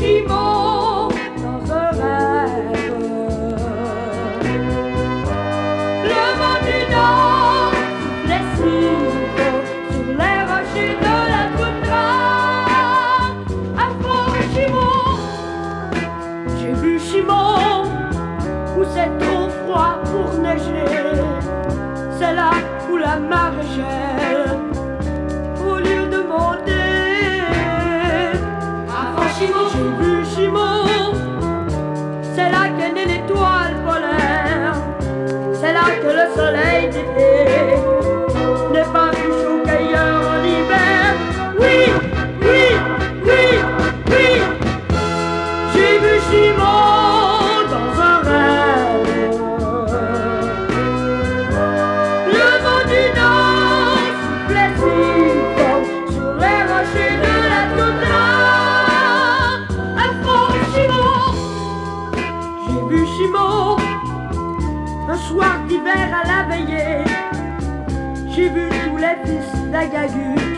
Chimon dans un rêve. Le vent du nord soufflait si fort sur les rochers de la toundra. À fort Chimon, j'ai vu Chimon où c'est trop froid pour neiger. C'est là où la marée gèle au lieu de monter. J'ai vu Chimon, c'est là qu'est née l'étoile polaire. C'est là que le soleil d'été n'est pas plus chaud qu'ailleurs en hiver. Oui, oui, oui, oui. J'ai vu Chimon dans un rêve. Le vent du nord soufflait si fort sur les rochers de la toundra. J'ai vu Chimon un soir d'hiver à la veillée. J'ai vu tous les fils d'Agagu